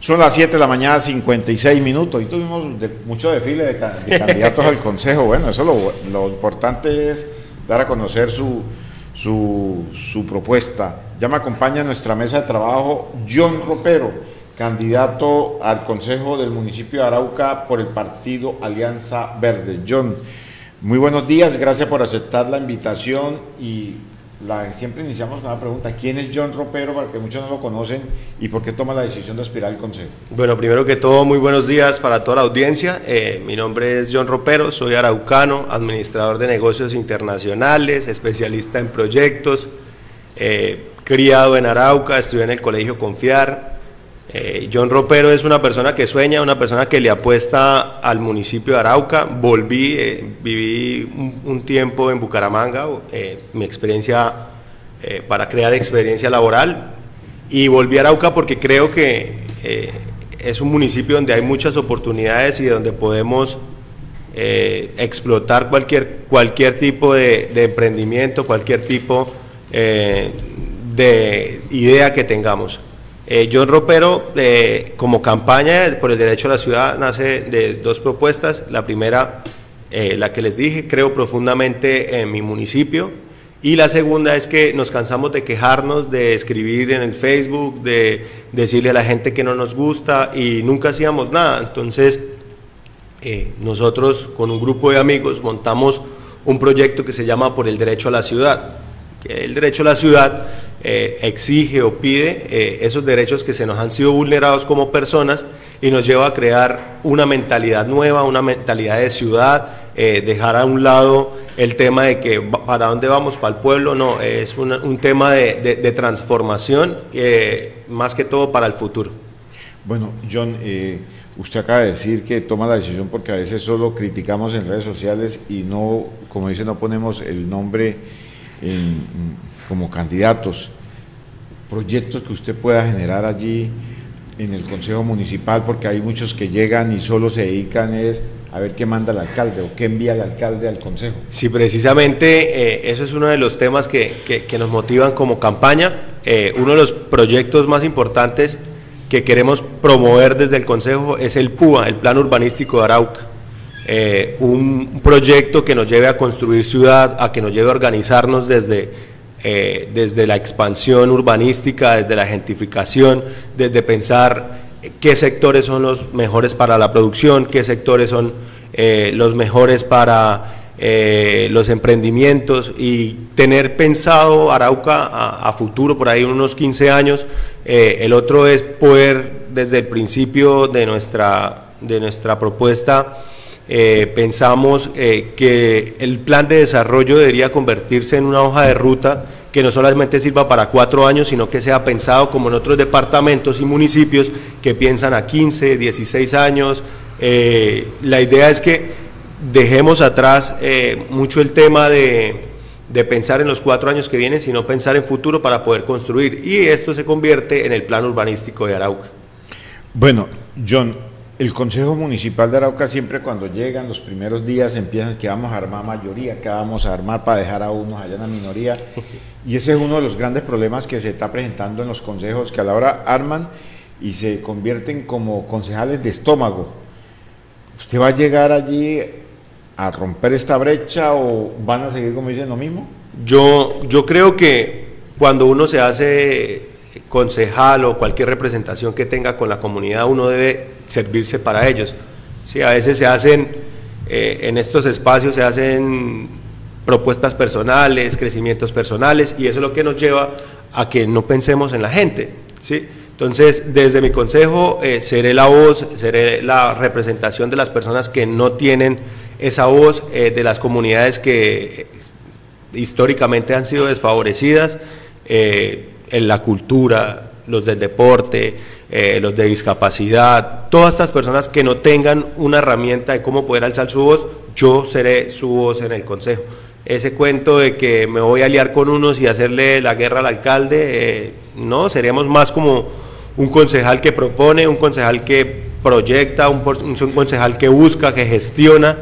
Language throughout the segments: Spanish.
Son las 7 de la mañana, 56 minutos. Y tuvimos mucho desfile de candidatos al Consejo. Bueno, eso lo importante es dar a conocer su propuesta. Ya me acompaña en nuestra mesa de trabajo John Ropero, candidato al Consejo del municipio de Arauca por el partido Alianza Verde. John, muy buenos días, gracias por aceptar la invitación y siempre iniciamos con una pregunta: ¿quién es John Ropero? Para que muchos no lo conocen, y por qué toma la decisión de aspirar al Consejo. Bueno, primero que todo, muy buenos días para toda la audiencia. Mi nombre es John Ropero, soy araucano, administrador de negocios internacionales, especialista en proyectos, criado en Arauca, estudié en el Colegio Confiar. John Ropero es una persona que sueña, una persona que le apuesta al municipio de Arauca. Viví un tiempo en Bucaramanga, mi experiencia para crear experiencia laboral, y volví a Arauca porque creo que es un municipio donde hay muchas oportunidades y donde podemos explotar cualquier tipo de emprendimiento, cualquier tipo de idea que tengamos. John Ropero, como campaña por el derecho a la ciudad, nace de dos propuestas. La primera, la que les dije, creo profundamente en mi municipio, y la segunda es que nos cansamos de quejarnos, de escribir en el Facebook, de decirle a la gente que no nos gusta, y nunca hacíamos nada. Entonces nosotros con un grupo de amigos montamos un proyecto que se llama Por el Derecho a la Ciudad. El derecho a la ciudad exige o pide esos derechos que se nos han sido vulnerados como personas, y nos lleva a crear una mentalidad nueva, una mentalidad de ciudad, dejar a un lado el tema de que para dónde vamos, para el pueblo. No, es un tema de transformación, más que todo para el futuro. Bueno, John, usted acaba de decir que toma la decisión porque a veces solo criticamos en redes sociales y no, como dice, no ponemos el nombre como candidatos. Proyectos que usted pueda generar allí en el Consejo Municipal, porque hay muchos que llegan y solo se dedican a ver qué manda el alcalde o qué envía el alcalde al Consejo. Sí, precisamente eso es uno de los temas que nos motivan como campaña. Uno de los proyectos más importantes que queremos promover desde el Consejo es el PUA, el Plan Urbanístico de Arauca. Un proyecto que nos lleve a construir ciudad, a que nos lleve a organizarnos desde la expansión urbanística, desde la gentrificación, desde pensar qué sectores son los mejores para la producción, qué sectores son los mejores para los emprendimientos, y tener pensado Arauca a futuro, por ahí unos 15 años. El otro es poder, desde el principio de nuestra propuesta, pensamos que el plan de desarrollo debería convertirse en una hoja de ruta que no solamente sirva para 4 años, sino que sea pensado como en otros departamentos y municipios que piensan a 15, 16 años. La idea es que dejemos atrás mucho el tema de pensar en los 4 años que vienen, sino pensar en futuro para poder construir, y esto se convierte en el plan urbanístico de Arauca. Bueno, John, el Consejo Municipal de Arauca siempre, cuando llegan los primeros días, empiezan que vamos a armar mayoría, que vamos a armar para dejar a unos allá en la minoría, y ese es uno de los grandes problemas que se está presentando en los consejos, que a la hora arman y se convierten como concejales de estómago. ¿Usted va a llegar allí a romper esta brecha o van a seguir, como dicen, lo mismo? Yo creo que cuando uno se hace concejal o cualquier representación que tenga con la comunidad, uno debe servirse para ellos. Sí, a veces se hacen, en estos espacios se hacen propuestas personales, crecimientos personales, y eso es lo que nos lleva a que no pensemos en la gente, ¿sí? Entonces, desde mi consejo seré la voz, seré la representación de las personas que no tienen esa voz, de las comunidades que históricamente han sido desfavorecidas, en la cultura, los del deporte, los de discapacidad, todas estas personas que no tengan una herramienta de cómo poder alzar su voz. Yo seré su voz en el consejo. Ese cuento de que me voy a aliar con unos y hacerle la guerra al alcalde, no, seríamos más como un concejal que propone, un concejal que proyecta, un concejal que busca, que gestiona.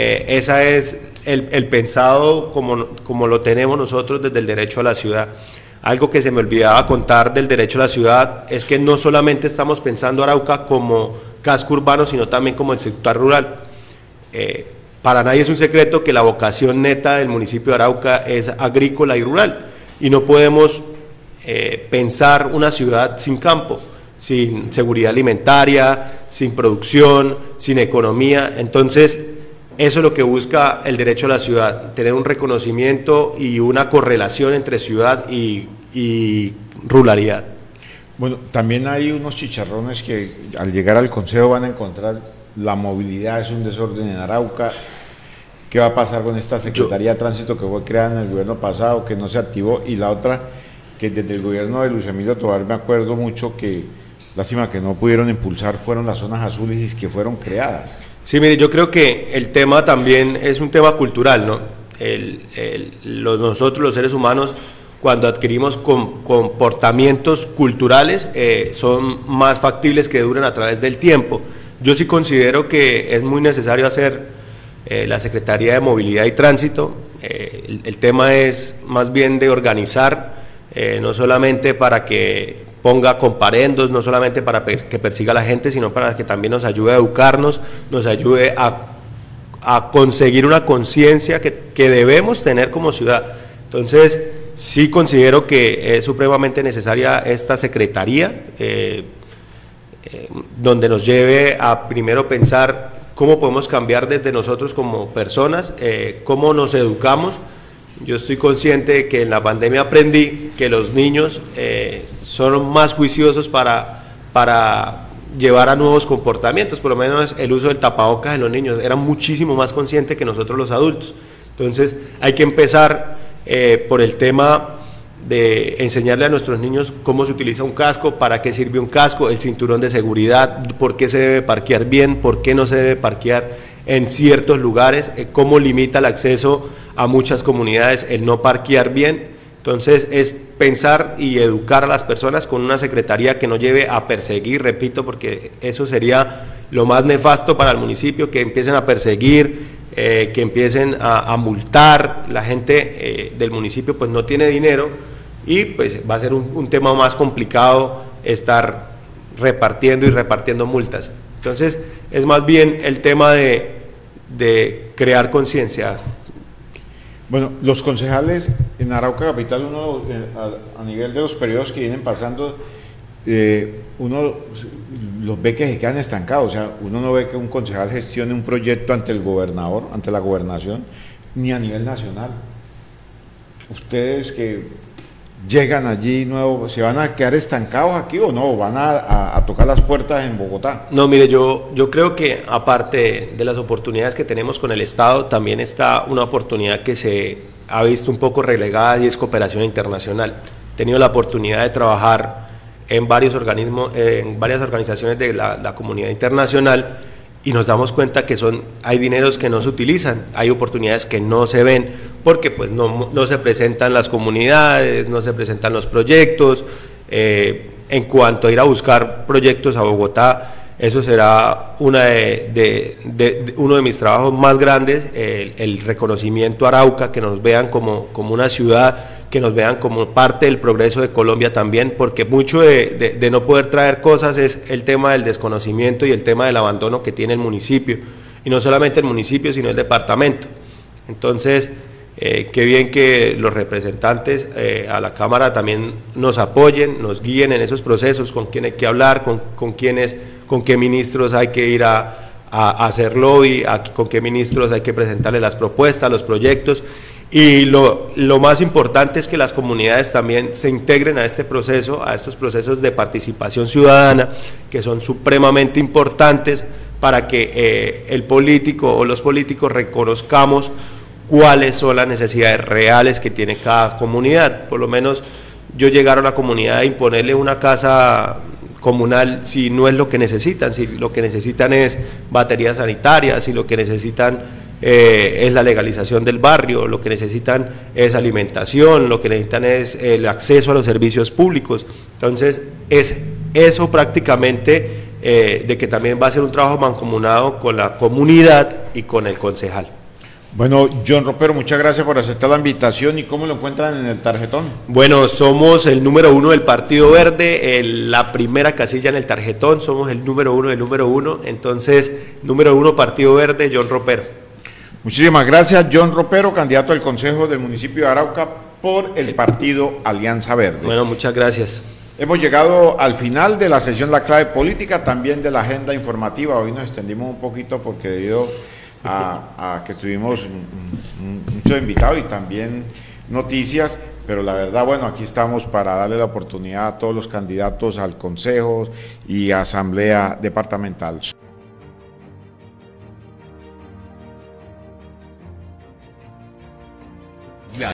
Esa es el pensado como lo tenemos nosotros desde el derecho a la ciudad. Algo que se me olvidaba contar del derecho a la ciudad es que no solamente estamos pensando Arauca como casco urbano, sino también como el sector rural. Para nadie es un secreto que la vocación neta del municipio de Arauca es agrícola y rural, y no podemos pensar una ciudad sin campo, sin seguridad alimentaria, sin producción, sin economía. Entonces, eso es lo que busca el derecho a la ciudad, tener un reconocimiento y una correlación entre ciudad y ruralidad. Bueno, también hay unos chicharrones que al llegar al Consejo van a encontrar: la movilidad es un desorden en Arauca. ¿Qué va a pasar con esta Secretaría de Tránsito que fue creada en el gobierno pasado, que no se activó? Y la otra, que desde el gobierno de Luis Emilio Tobar me acuerdo mucho que, lástima que no pudieron impulsar, fueron las zonas azules que fueron creadas. Sí, mire, yo creo que el tema también es un tema cultural, ¿no? Nosotros los seres humanos, cuando adquirimos comportamientos culturales, son más factibles que duren a través del tiempo. Yo sí considero que es muy necesario hacer la Secretaría de Movilidad y Tránsito. El tema es más bien de organizar, no solamente para que ponga comparendos, no solamente para que persiga a la gente, sino para que también nos ayude a educarnos, nos ayude a conseguir una conciencia que debemos tener como ciudad. Entonces, sí considero que es supremamente necesaria esta secretaría, donde nos lleve a primero pensar cómo podemos cambiar desde nosotros como personas, cómo nos educamos. Yo estoy consciente de que en la pandemia aprendí que los niños son más juiciosos para llevar a nuevos comportamientos. Por lo menos el uso del tapabocas en los niños era muchísimo más consciente que nosotros los adultos. Entonces hay que empezar por el tema de enseñarle a nuestros niños cómo se utiliza un casco, para qué sirve un casco, el cinturón de seguridad, por qué se debe parquear bien, por qué no se debe parquear en ciertos lugares, cómo limita el acceso a muchas comunidades el no parquear bien. Entonces es pensar y educar a las personas con una secretaría que no lleve a perseguir, repito, porque eso sería lo más nefasto para el municipio, que empiecen a perseguir, que empiecen a multar. La gente del municipio pues no tiene dinero y pues va a ser un tema más complicado estar repartiendo multas. Entonces es más bien el tema de crear conciencia. Bueno, los concejales en Arauca Capital, uno a nivel de los periodos que vienen pasando, uno los ve que se quedan estancados. O sea, uno no ve que un concejal gestione un proyecto ante el gobernador, ante la gobernación, ni a nivel nacional. Ustedes que llegan allí nuevo, ¿se van a quedar estancados aquí o no? ¿Van a tocar las puertas en Bogotá? No, mire, yo creo que aparte de las oportunidades que tenemos con el Estado, también está una oportunidad que se ha visto un poco relegada, y es cooperación internacional. He tenido la oportunidad de trabajar en varios organismos, en varias organizaciones de la comunidad internacional, y nos damos cuenta que hay dineros que no se utilizan, hay oportunidades que no se ven, porque pues no se presentan las comunidades, no se presentan los proyectos. En cuanto a ir a buscar proyectos a Bogotá, eso será uno de mis trabajos más grandes, el reconocimiento a Arauca, que nos vean como una ciudad, que nos vean como parte del progreso de Colombia también, porque mucho de no poder traer cosas es el tema del desconocimiento y el tema del abandono que tiene el municipio, y no solamente el municipio, sino el departamento. Entonces, qué bien que los representantes a la Cámara también nos apoyen, nos guíen en esos procesos, con quién hay que hablar, con qué ministros hay que ir a hacer lobby, con qué ministros hay que presentarle las propuestas, los proyectos. Y lo más importante es que las comunidades también se integren a este proceso, a estos procesos de participación ciudadana, que son supremamente importantes para que el político o los políticos reconozcamos cuáles son las necesidades reales que tiene cada comunidad. Por lo menos yo llegar a una comunidad a imponerle una casa comunal si no es lo que necesitan, si lo que necesitan es baterías sanitarias, si lo que necesitan es la legalización del barrio, lo que necesitan es alimentación, lo que necesitan es el acceso a los servicios públicos. Entonces es eso prácticamente, de que también va a ser un trabajo mancomunado con la comunidad y con el concejal. Bueno, John Ropero, muchas gracias por aceptar la invitación. ¿Y cómo lo encuentran en el tarjetón? Bueno, somos el número 1 del Partido Verde, la primera casilla en el tarjetón, somos el número 1 del número 1, entonces, número 1 Partido Verde, John Ropero. Muchísimas gracias, John Ropero, candidato al Consejo del municipio de Arauca por el partido Alianza Verde. Bueno, muchas gracias. Hemos llegado al final de la sesión La Clave Política, también de la agenda informativa. Hoy nos extendimos un poquito porque debido a que tuvimos muchos invitados y también noticias, pero la verdad, bueno, aquí estamos para darle la oportunidad a todos los candidatos al Consejo y Asamblea Departamental.